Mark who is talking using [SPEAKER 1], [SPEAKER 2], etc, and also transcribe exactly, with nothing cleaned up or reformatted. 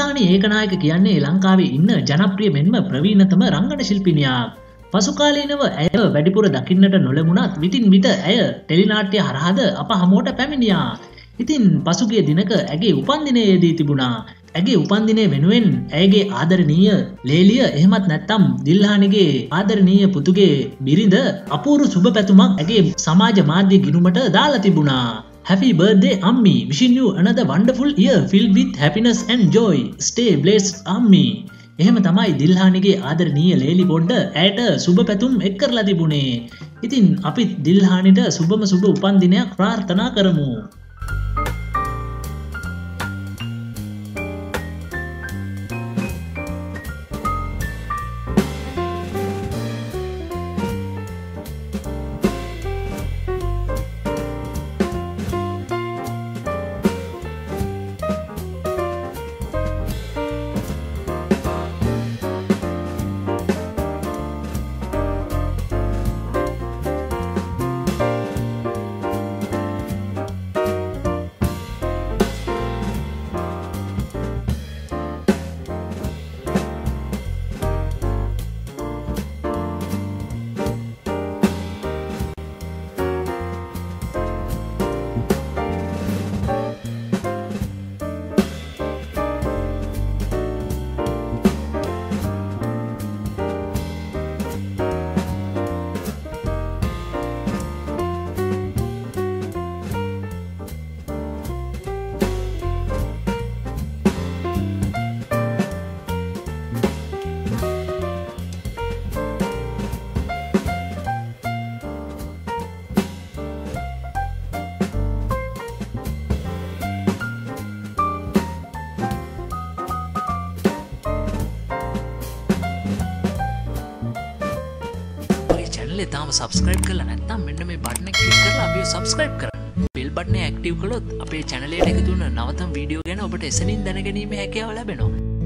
[SPEAKER 1] දිල්හානි ඒකනායක කියන්නේ ලංකාවේ ඉන්න ජනප්‍රිය මෙන්ම ප්‍රවීණතම රංගන ශිල්පිනියක්. පසු කාලීනව ඇය වැඩිපුර දකින්නට නොලැබුණත් විටින් විට ඇය ටෙලිනාට්‍ය හරහාද අප හමුවට පැමිණියා. ඉතින් පසුගිය දිනක ඇගේ උපන්දිනයේදී තිබුණා. ඇගේ උපන්දිනය වෙනුවෙන් ඇයගේ ආදරණීය ලේලිය එහෙමත් නැත්නම් දිල්හානිගේ ආදරණීය පුතුගේ බිරිඳ අපූර්ව සුබ පැතුමක් ඇගේ සමාජ මාධ්‍ය ගිණුමට දාලා තිබුණා. Happy birthday Ammi, wishing you another wonderful year filled with happiness and joy. Stay blessed Ammi. එහෙම තමයි දිල්හානිගේ ආදරණීය ලේලි පොඩ්ඩ ඇයට සුබ පැතුම් එක් කරලා තිබුණේ. ඉතින් අපි දිල්හානිට සුබම සුබ උපන්දිනයක් ප්‍රාර්ථනා කරමු.
[SPEAKER 2] තාම subscribe කරලා නැත්නම් මෙන්න මේ බටන් එක ක්ලික් කරලා අපිව subscribe කරන්න. bell button එක active කළොත් අපේ channel එකට එකතු වෙන නවතම වීඩියෝ ගැන ඔබට එසනින් දැනගැනීමේ හැකියාව ලැබෙනවා.